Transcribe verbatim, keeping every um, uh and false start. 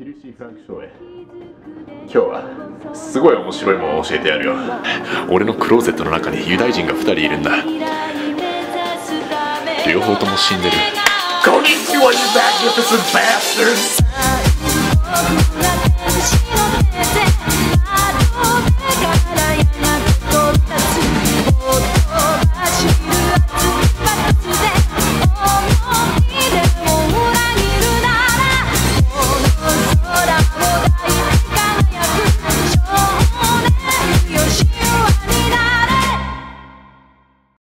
ティルシー・フランク・ショーへ。今日はすごい面白いものを教えてやるよ。俺のクローゼットの中にユダヤ人がふたりいるんだ。両方とも死んでる。こんにちは、You magnificent bastards!